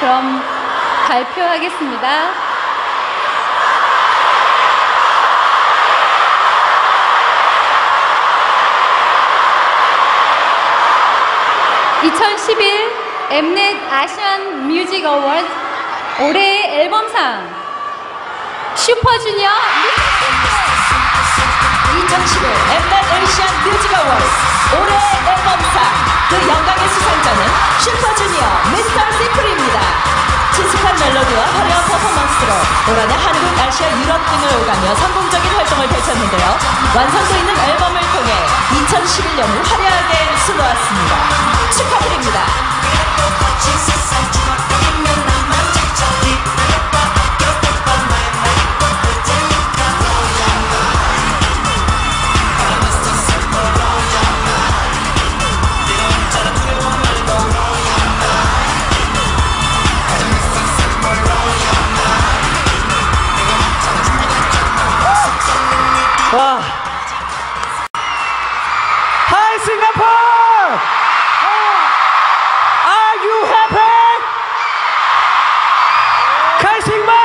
그럼 발표하겠습니다. (2011) 엠넷 아시안 뮤직 어워드 올해의 앨범상 슈퍼주니어 2011 엠넷 에이시안 뮤직 어워드 올해의 앨범상 그 영광의 수상자는 슈퍼주니어 미스터 시크릿입니다. 친숙한 멜로디와 화려한 퍼포먼스로 올 한해 한국, 아시아, 유럽 등을 오가며 성공적인 활동을 펼쳤는데요. 완성도 있는 앨범을 통해 2011년을 화려하게 수놓았습니다. 축하드립니다. 와. Hi Singapore! Are you happy? 칼싱마!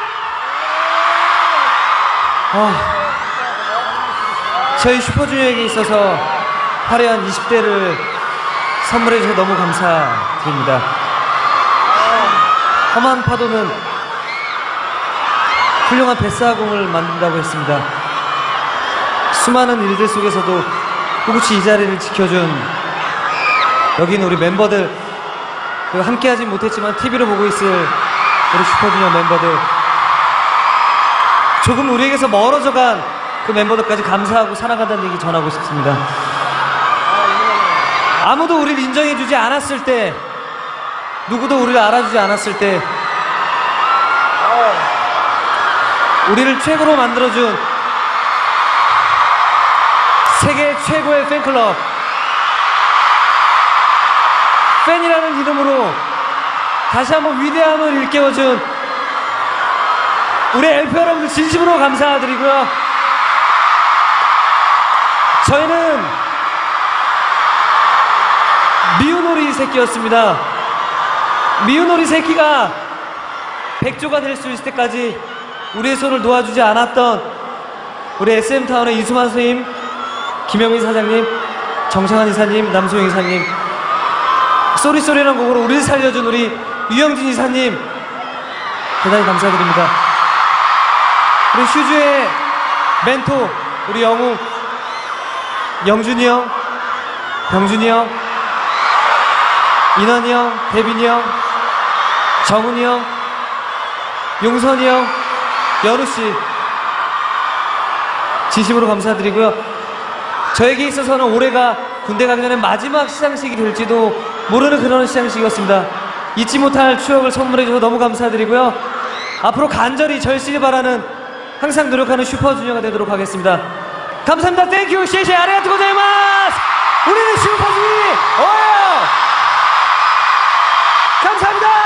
저희 슈퍼주니어에게 있어서 화려한 20대를 선물해 주셔서 너무 감사드립니다. 험한 파도는 훌륭한 뱃사공을 만든다고 했습니다. 수많은 일들 속에서도 꿋꿋이 이 자리를 지켜준 여기 있는 우리 멤버들, 그리고 함께 하진 못했지만 TV로 보고 있을 우리 슈퍼주니어 멤버들, 조금 우리에게서 멀어져간 그 멤버들까지 감사하고 사랑한다는 얘기 전하고 싶습니다. 아무도 우리를 인정해주지 않았을 때, 누구도 우리를 알아주지 않았을 때 우리를 최고로 만들어준 세계 최고의 팬클럽, 팬이라는 이름으로 다시 한번 위대함을 일깨워준 우리 엘프 여러분들 진심으로 감사드리고요. 저희는 미운 오리 새끼였습니다. 미운 오리 새끼가 백조가 될 수 있을 때까지 우리의 손을 놓아주지 않았던 우리 SM타운의 이수만 선생님, 김영민 사장님, 정창환 이사님, 남소영 이사님, 쏘리쏘리라는 곡으로 우리를 살려준 우리 유영진 이사님 대단히 감사드립니다. 우리 슈즈의 멘토 우리 영우, 영준이 형, 병준이 형, 인원이 형, 대빈이 형, 정훈이 형, 용선이 형, 여루씨 진심으로 감사드리고요. 저에게 있어서는 올해가 군대 가기 전에 마지막 시상식이 될지도 모르는 그런 시상식이었습니다. 잊지 못할 추억을 선물해줘서 너무 감사드리고요. 앞으로 간절히 절실히 바라는, 항상 노력하는 슈퍼주니어가 되도록 하겠습니다. 감사합니다. 땡큐, 시에시에, 아리가토 고자이마스. 우리는 슈퍼주니어. 감사합니다.